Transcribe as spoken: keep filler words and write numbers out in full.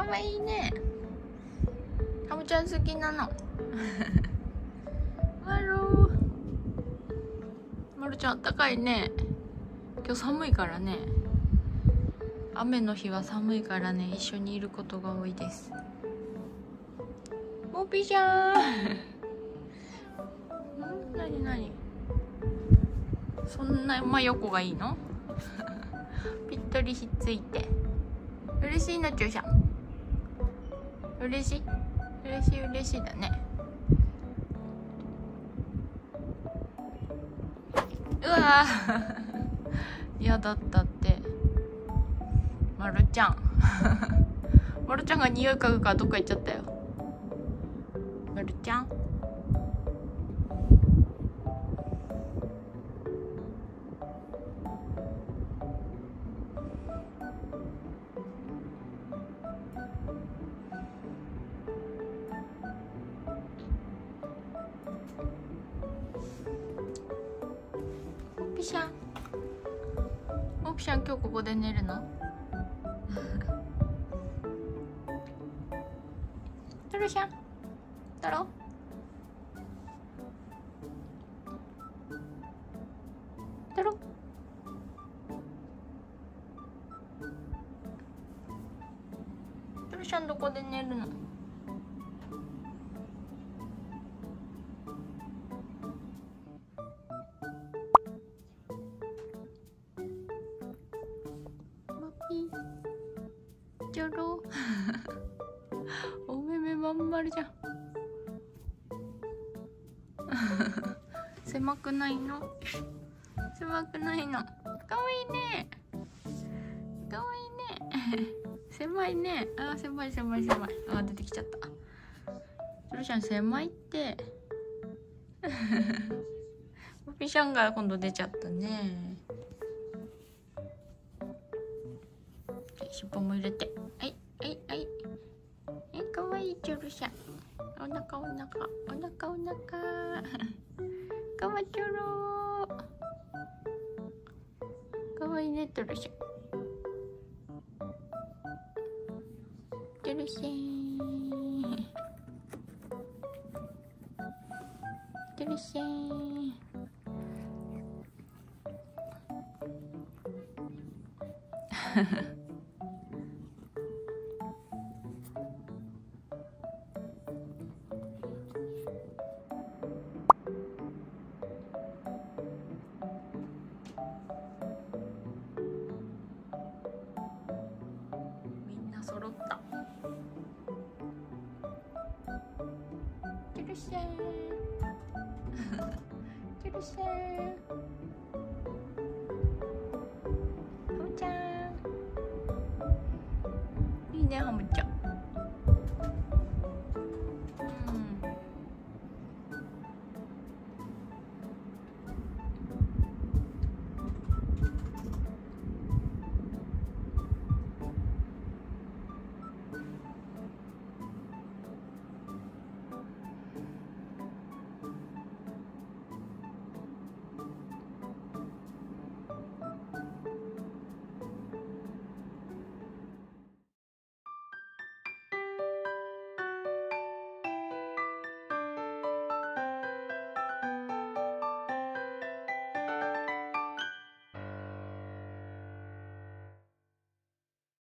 わいいね。ハムちゃん好きなの。マルマルちゃんあったかいね。今日寒いからね。雨の日は寒いからね、一緒にいることが多いです。モピーちゃん。ん、なになに。そんな真横がいいの？ぴったりひっついて。嬉しいのちゅうしゃん。嬉しい嬉しい嬉しいだね。うわー嫌だったって。まるちゃん。まるちゃんが匂い嗅ぐからどっか行っちゃったよ。まるちゃん。モピシャン。モピシャン今日ここで寝るの？トロシャン。トロ。トロ。トロシャンどこで寝るの？ちょろお目目まん丸じゃん。狭くないの？狭くないの？かわいいね。かわいいね。狭いね。あー、狭い狭い狭い。あー、出てきちゃった。トロちゃん狭いって。ポピシャンが今度出ちゃったね。尻尾も入れて、はいはいはい。え、かわいいチョルシャン。お腹お腹お腹お腹。かわちょろー。かわいいねトルシャン。トルシャン。トルシャン。揃った。チュルシャーチュルシャー。ハムちゃんいいね。ハムちゃん